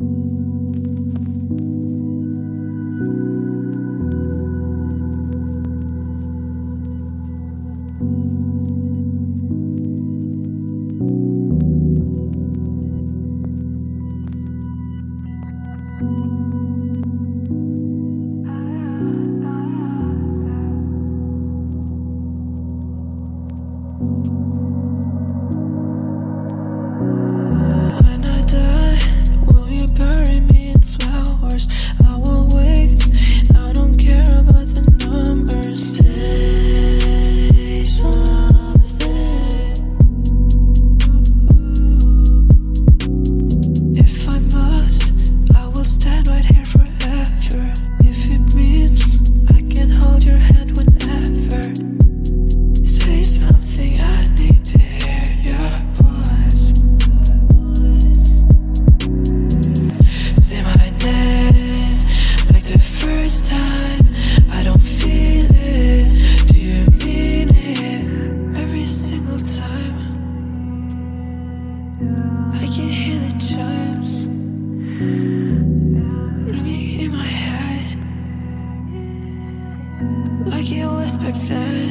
When I die, will you bury me in flowers? I will wait, I don't care about the numbers. Say something. If I must, I will stand right here forever. If it means I can hold your hand whenever. Say something, I need to hear your voice. Say my name like the first time. I don't feel it. Do you mean it? Every single time I can hear the chimes ringing in my head like it was back then.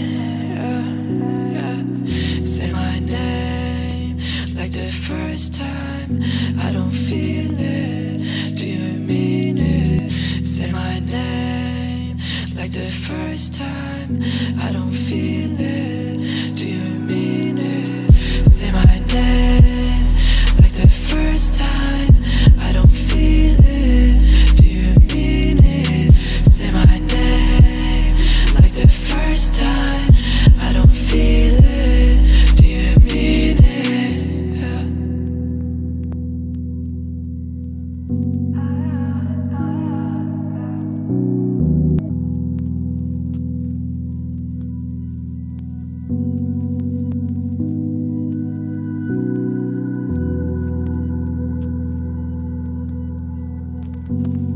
Say my name like the first time. I don't feel it. Do you mean it? Say my name like the first time. I don't feel it. Do you mean it? Say my name like the first time. I don't feel it. Do you mean it? Say my name like the first time. I don't feel it. Do you mean it? Yeah.